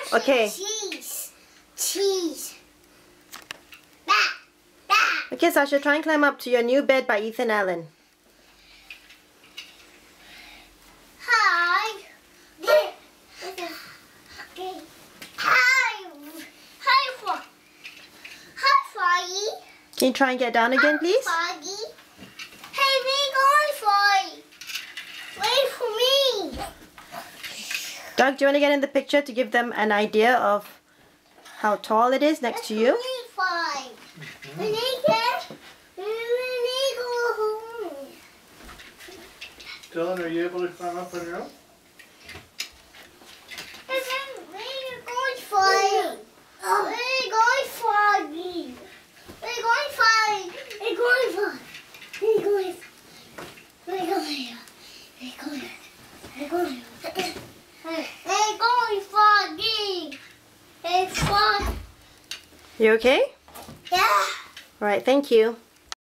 Okay. Cheese. Cheese. Bah. Bah. Okay, Sasha, try and climb up to your new bed by Ethan Allen. Hi. Okay. Hi. Hi, Froggy. Can you try and get down again, please? Froggy. Hey, where going, Froggy? Wait for me. Doug, do you want to get in the picture to give them an idea of how tall it is next to you? We need to go home. Dylan, are you able to climb up on your own? Where are you going, Froggy? Where are you going, Froggy? Where are you going, Froggy? Where are you going, Froggy? Where are you going? Where are you going? Where are you going? Where are you going? Where are you going, Froggy? It's fun. You okay? Yeah. Alright, thank you.